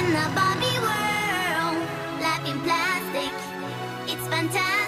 in a Barbie world, life in plastic, it's fantastic.